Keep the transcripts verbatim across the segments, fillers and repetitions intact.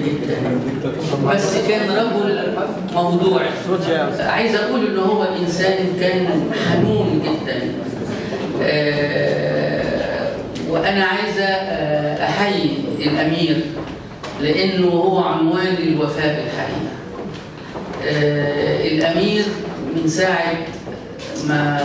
جدا، بس كان رجل موضوعي. عايز اقول ان هو انسان كان حنون جدا. وانا عايزه احيي الامير لانه هو عنوان للوفاء الحقيقه. الامير من ساعه ما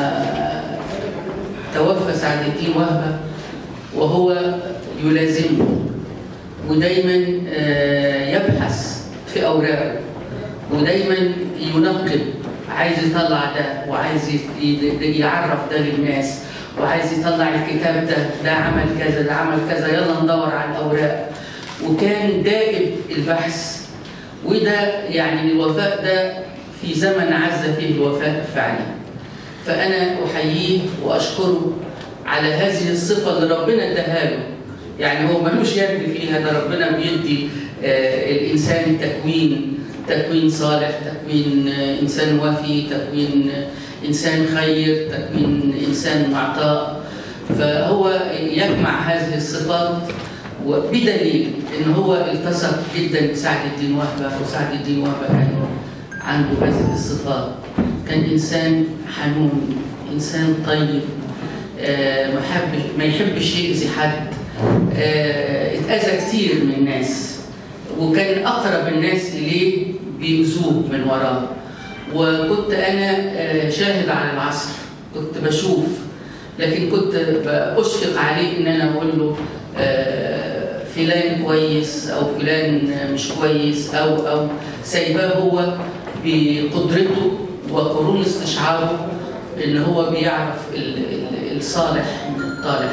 توفى سعد الدين وهبه وهو يلازمه، ودايما يبحث في اوراقه، ودايما ينقب، عايز يطلع ده وعايز يعرف ده للناس، وعايز يطلع الكتاب ده، ده عمل كذا، ده عمل كذا، يلا ندور على الاوراق. وكان دائب البحث، وده يعني الوفاء ده في زمن عز فيه الوفاء فعلا. فانا احييه واشكره على هذه الصفه اللي ربنا اداها له. يعني هو ملوش يد فيها، ده ربنا بيدي آه الانسان تكوين تكوين صالح، تكوين آه انسان وفي، تكوين آه انسان خير، تكوين انسان معطاء. فهو يجمع هذه الصفات، وبدليل ان هو التصق جدا بسعد الدين وهبه، وسعد الدين وهبه كان عنده هذه الصفات. كان انسان حنون، انسان طيب، آه محب ما يحبش يأذي حد، آه اتأذى كتير من الناس، وكان أقرب الناس إليه بيؤذوه من وراه. وكنت أنا آه شاهد على العصر، كنت بشوف، لكن كنت أشفق عليه إن أنا أقول له آه فلان كويس أو فلان مش كويس، أو أو سايباه هو بقدرته وقرون استشعاره إن هو بيعرف الصالح من الطالح.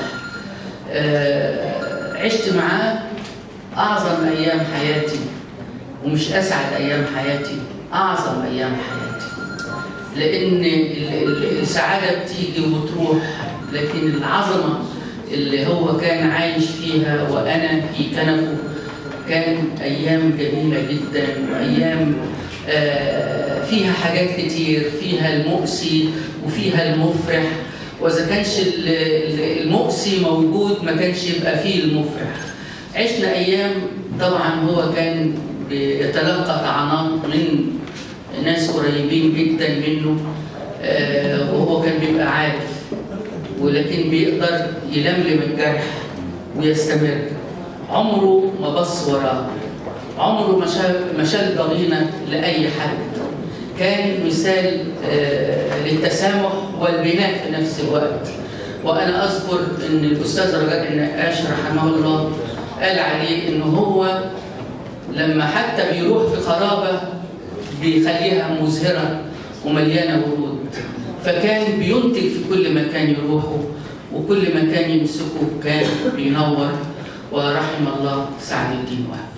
آه عشت معاه أعظم أيام حياتي، ومش أسعد أيام حياتي، أعظم أيام حياتي، لأن السعادة بتيجي وتروح، لكن العظمة اللي هو كان عايش فيها وأنا في كنفه كان أيام جميلة جدا، وأيام آه فيها حاجات كتير، فيها المؤسي وفيها المفرح. وإذا كانش المؤسي موجود ما كانش يبقى فيه المفرح. عشنا أيام طبعا هو كان بيتلقى طعنات من ناس قريبين جدا منه، آه وهو كان بيبقى عارف، ولكن بيقدر يلملم الجرح ويستمر. عمره ما بص وراه، عمره ما شال ضغينة لأي حد. كان مثال آه للتسامح والبناء في نفس الوقت. وأنا أذكر أن الأستاذ رجاء النقاش رحمه الله قال عليه أنه هو لما حتى بيروح في خرابة بيخليها مزهرة ومليانة ورود، فكان بينتج في كل مكان يروحه، وكل مكان يمسكه كان بينور. ورحم الله سعد الدين وهبه.